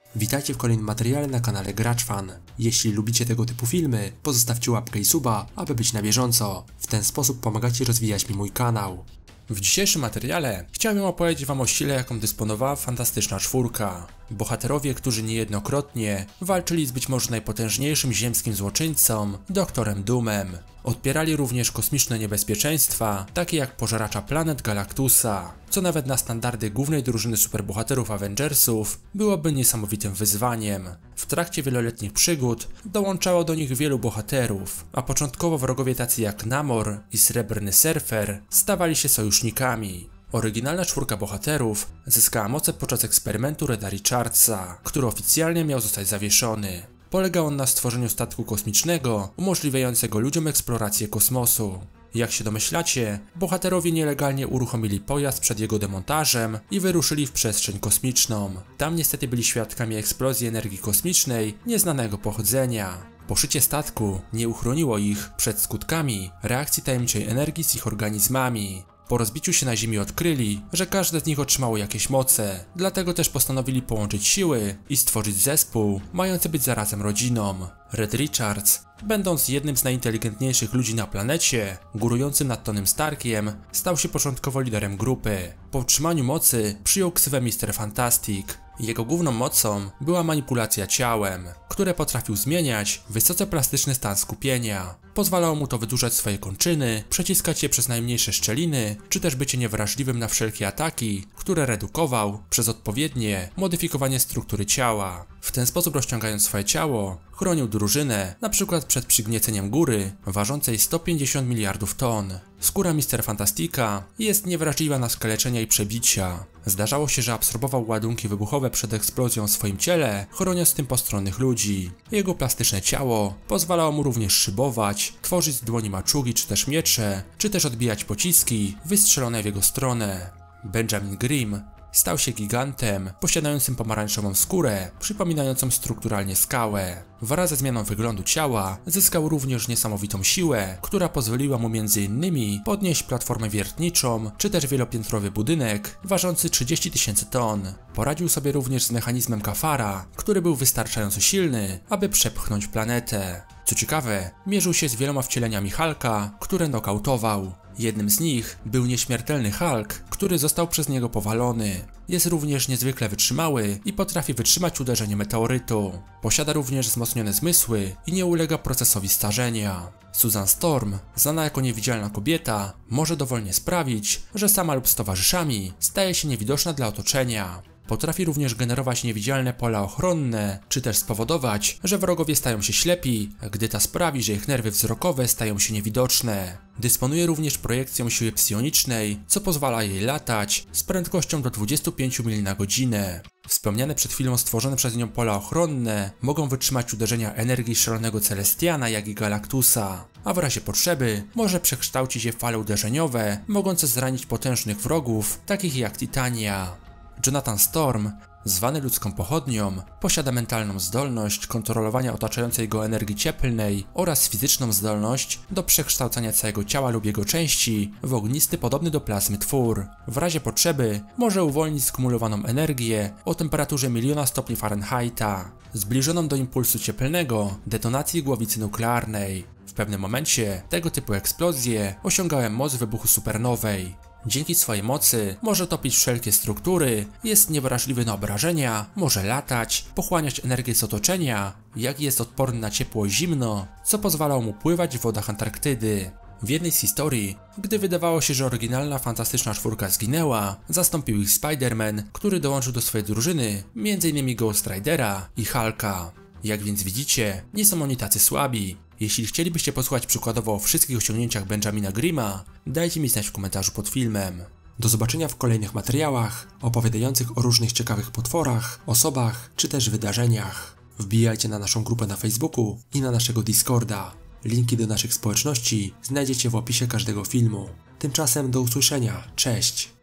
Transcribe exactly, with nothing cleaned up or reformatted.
Witajcie w kolejnym materiale na kanale GraczFan. Jeśli lubicie tego typu filmy, pozostawcie łapkę i suba, aby być na bieżąco. W ten sposób pomagacie rozwijać mi mój kanał. W dzisiejszym materiale chciałbym opowiedzieć wam o sile, jaką dysponowała Fantastyczna Czwórka. Bohaterowie, którzy niejednokrotnie walczyli z być może najpotężniejszym ziemskim złoczyńcą, doktorem Doomem. Odpierali również kosmiczne niebezpieczeństwa, takie jak pożeracza planet Galactusa, co nawet na standardy głównej drużyny superbohaterów Avengersów byłoby niesamowitym wyzwaniem. W trakcie wieloletnich przygód dołączało do nich wielu bohaterów, a początkowo wrogowie tacy jak Namor i Srebrny Surfer stawali się sojusznikami. Oryginalna czwórka bohaterów zyskała moce podczas eksperymentu Reda Richardsa, który oficjalnie miał zostać zawieszony. Polegał on na stworzeniu statku kosmicznego umożliwiającego ludziom eksplorację kosmosu. Jak się domyślacie, bohaterowie nielegalnie uruchomili pojazd przed jego demontażem i wyruszyli w przestrzeń kosmiczną. Tam niestety byli świadkami eksplozji energii kosmicznej nieznanego pochodzenia. Poszycie statku nie uchroniło ich przed skutkami reakcji tajemniczej energii z ich organizmami. Po rozbiciu się na Ziemi odkryli, że każde z nich otrzymało jakieś moce, dlatego też postanowili połączyć siły i stworzyć zespół mający być zarazem rodziną. Red Richards, będąc jednym z najinteligentniejszych ludzi na planecie, górującym nad Tonym Starkiem, stał się początkowo liderem grupy. Po otrzymaniu mocy przyjął ksywę mister Fantastic. Jego główną mocą była manipulacja ciałem, które potrafił zmieniać w wysoce plastyczny stan skupienia. Pozwalało mu to wydłużać swoje kończyny, przeciskać je przez najmniejsze szczeliny, czy też bycie niewrażliwym na wszelkie ataki, które redukował przez odpowiednie modyfikowanie struktury ciała. W ten sposób, rozciągając swoje ciało, chronił drużynę, np. przed przygnieceniem góry ważącej sto pięćdziesiąt miliardów ton. Skóra mister Fantastica jest niewrażliwa na skaleczenia i przebicia. Zdarzało się, że absorbował ładunki wybuchowe przed eksplozją w swoim ciele, chroniąc tym postronnych ludzi. Jego plastyczne ciało pozwalało mu również szybować, tworzyć z dłoni maczugi czy też miecze, czy też odbijać pociski wystrzelone w jego stronę. Benjamin Grimm stał się gigantem, posiadającym pomarańczową skórę, przypominającą strukturalnie skałę. Wraz ze zmianą wyglądu ciała zyskał również niesamowitą siłę, która pozwoliła mu między innymi podnieść platformę wiertniczą, czy też wielopiętrowy budynek ważący trzydzieści tysięcy ton. Poradził sobie również z mechanizmem Kafara, który był wystarczająco silny, aby przepchnąć planetę. Co ciekawe, mierzył się z wieloma wcieleniami Hulka, które nokautował. Jednym z nich był nieśmiertelny Hulk, który został przez niego powalony. Jest również niezwykle wytrzymały i potrafi wytrzymać uderzenie meteorytu. Posiada również wzmocnione zmysły i nie ulega procesowi starzenia. Susan Storm, znana jako niewidzialna kobieta, może dowolnie sprawić, że sama lub z towarzyszami staje się niewidoczna dla otoczenia. Potrafi również generować niewidzialne pola ochronne, czy też spowodować, że wrogowie stają się ślepi, gdy ta sprawi, że ich nerwy wzrokowe stają się niewidoczne. Dysponuje również projekcją siły psionicznej, co pozwala jej latać z prędkością do dwudziestu pięciu mil na godzinę. Wspomniane przed chwilą stworzone przez nią pola ochronne mogą wytrzymać uderzenia energii szalonego Celestiana, jak i Galactusa, a w razie potrzeby może przekształcić je w fale uderzeniowe, mogące zranić potężnych wrogów, takich jak Titania. Jonathan Storm, zwany ludzką pochodnią, posiada mentalną zdolność kontrolowania otaczającej go energii cieplnej oraz fizyczną zdolność do przekształcania całego ciała lub jego części w ognisty, podobny do plazmy twór. W razie potrzeby może uwolnić skumulowaną energię o temperaturze miliona stopni Fahrenheita, zbliżoną do impulsu cieplnego detonacji głowicy nuklearnej. W pewnym momencie tego typu eksplozje osiągały moc wybuchu supernowej. Dzięki swojej mocy może topić wszelkie struktury, jest niewrażliwy na obrażenia, może latać, pochłaniać energię z otoczenia, jak i jest odporny na ciepło i zimno, co pozwalało mu pływać w wodach Antarktydy. W jednej z historii, gdy wydawało się, że oryginalna Fantastyczna Czwórka zginęła, zastąpił ich Spider-Man, który dołączył do swojej drużyny, między innymi Ghost Ridera i Hulka. Jak więc widzicie, nie są oni tacy słabi. Jeśli chcielibyście posłuchać przykładowo o wszystkich osiągnięciach Benjamina Grimma, dajcie mi znać w komentarzu pod filmem. Do zobaczenia w kolejnych materiałach opowiadających o różnych ciekawych potworach, osobach czy też wydarzeniach. Wbijajcie na naszą grupę na Facebooku i na naszego Discorda. Linki do naszych społeczności znajdziecie w opisie każdego filmu. Tymczasem do usłyszenia, cześć!